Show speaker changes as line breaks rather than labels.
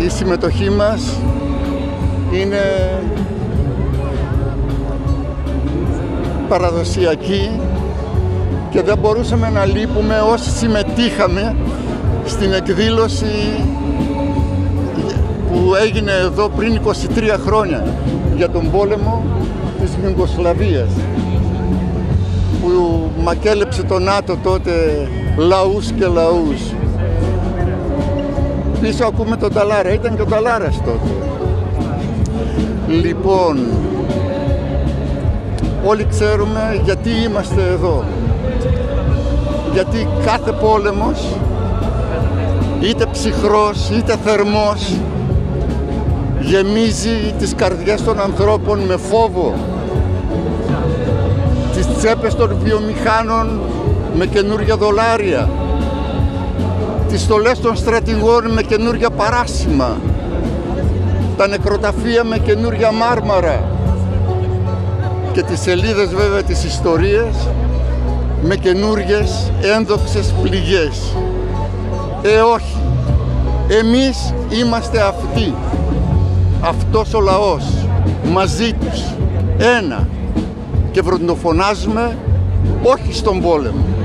Η συμμετοχή μας είναι παραδοσιακή και δεν μπορούσαμε να λείπουμε όσοι συμμετείχαμε στην εκδήλωση που έγινε εδώ πριν 23 χρόνια για τον πόλεμο της Ιουγκοσλαβίας, που μακέλεψε το ΝΑΤΟ τότε λαούς και λαούς. Πίσω ακούμε τον Ταλάρα, ήταν και ο Ταλάρας τότε. Λοιπόν, όλοι ξέρουμε γιατί είμαστε εδώ. Γιατί κάθε πόλεμος, είτε ψυχρός είτε θερμός, γεμίζει τις καρδιές των ανθρώπων με φόβο, τις τσέπες των βιομηχάνων με καινούργια δολάρια, τις στολές των στρατηγών με καινούργια παράσημα, τα νεκροταφεία με καινούργια μάρμαρα και τις σελίδες βέβαια της ιστορίας με καινούργιες ένδοξες πληγές. Όχι, εμείς είμαστε αυτοί, αυτός ο λαός, μαζί τους, ένα, και βροντοφωνάζουμε όχι στον πόλεμο.